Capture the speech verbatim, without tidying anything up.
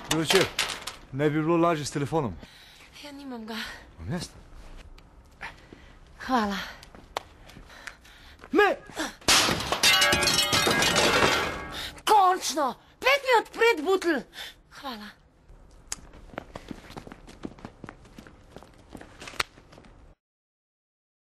Dobro večer. Ne bi bilo lažje s telefonom? Ja, nimam ga. Vam jeste? Hvala. Me! Končno! Pet mi odpret butl. Hvala.